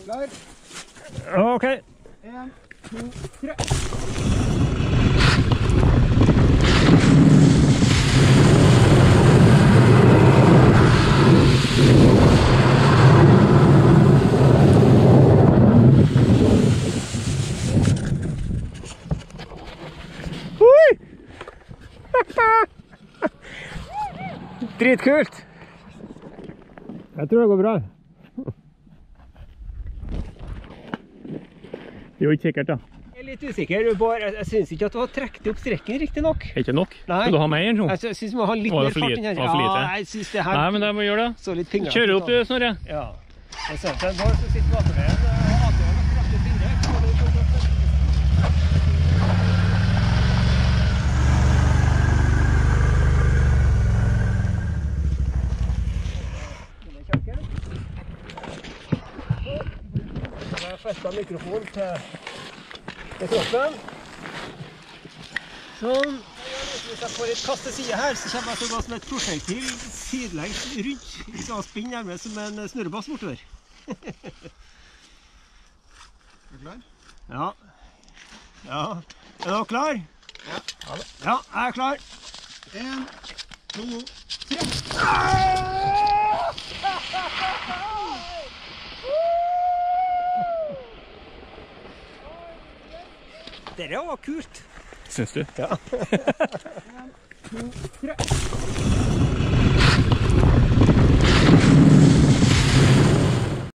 Klar. Ok. 1, 2, 3. Dritkult! Jeg tror det går bra. Jo, ikke sikkert da. Jeg er litt usikker, Bård. Jeg synes ikke at du har trekket opp strekken riktig nok. Er ikke nok? Nei. Skal du ha mer enn sånn? Jeg synes vi må ha litt mer fart inn her. Ja, jeg synes det her... Nei, men det må gjøre det. Så litt fingre. Kjører opp du, Snorre. Ja. Jeg ser til Bård som sitter bak meg. Jeg festet mikrofonen til kroppen. Sånn. Hvis jeg får et kast til siden her, så kommer jeg til å gå som et prosjektil sidelengs rundt. Vi skal spinne nærmest som en snurrebass bortover. Er du klar? Ja. Ja. Er dere klar? Ja. Ja, jeg er klar. 1, 2, 3. Dette var kult. Syns du? Ja. 1, 2, 3.